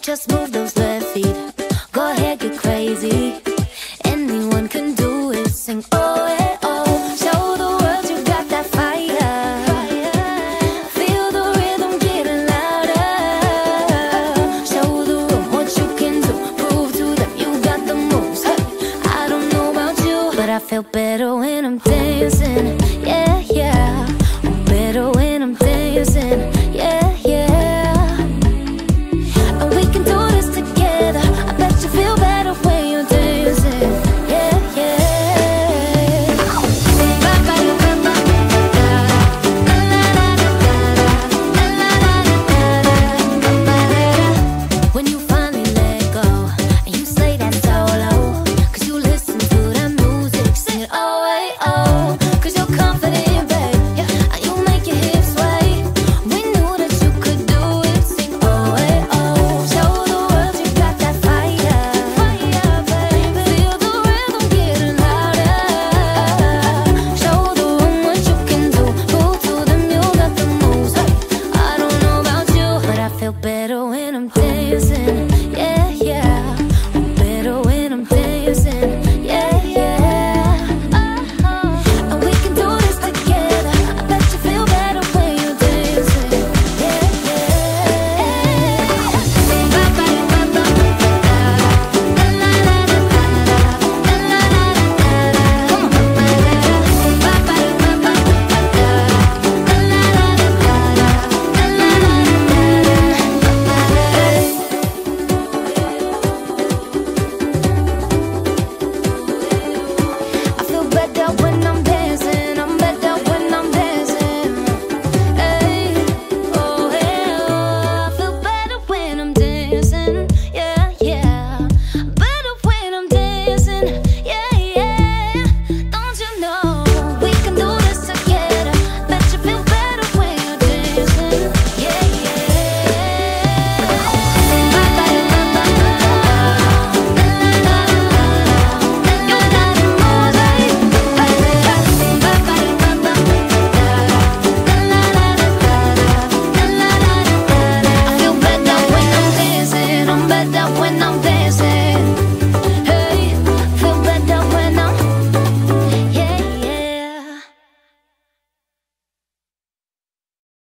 just move those left feet. Go ahead, get crazy. Anyone can do it. Sing oh, eh, oh. Show the world you got that fire. Feel the rhythm getting louder. Show the room what you can do. Prove to them you got the moves. Hey, I don't know about you, but I feel better when I'm dancing. Yeah, yeah. I'm better when I'm dancing. Yeah, yeah. And we can do this together. I bet you feel better when you're dancing. Yeah, yeah. When you finally let go and you slay that solo, 'cause you listen to that music, sing it oh, hey, oh. 'Cause you're confident, babe, yeah, and you make your hips sway. We knew that you could do it, sing oh, hey, oh. Show the world you got that fire, baby. Feel the rhythm getting louder. Show the room what you can do. Prove to them you got the moves. Hey, I don't know about you, but I feel better when I'm dancing.